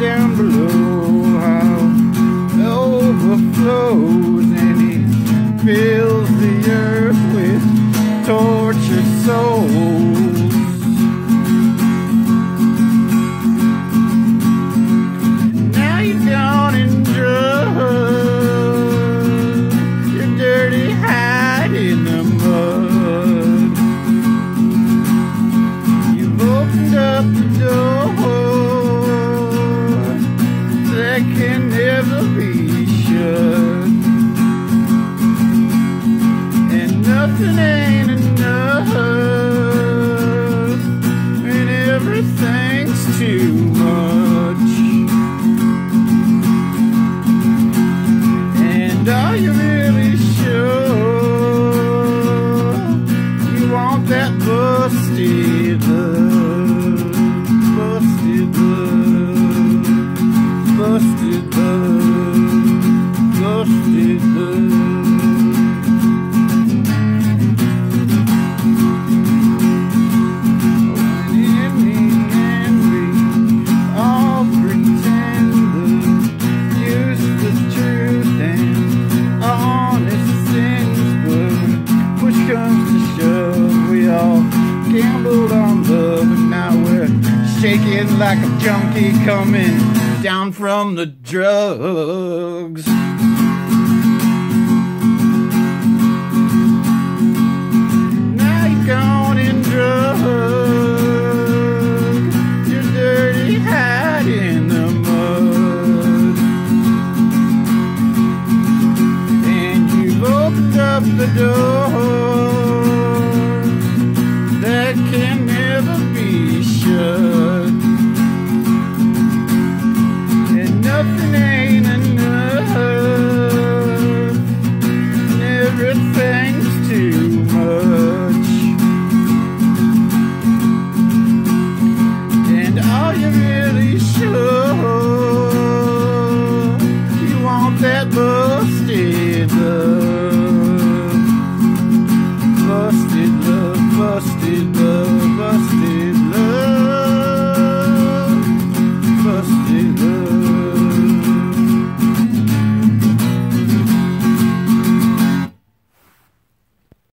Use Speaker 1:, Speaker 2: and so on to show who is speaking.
Speaker 1: down below, how it overflows, and he fills the earth with tortured souls. Now you're gone in drugs, your dirty hide in the mud. You've opened up the door that can never be shut, and nothing ain't enough when everything's too much. And are you really sure you want that busted love? Busted love, busted love, busted love. Gambled on love, and now we're shaking like a junkie coming down from the drugs. Now you're gone in drugs.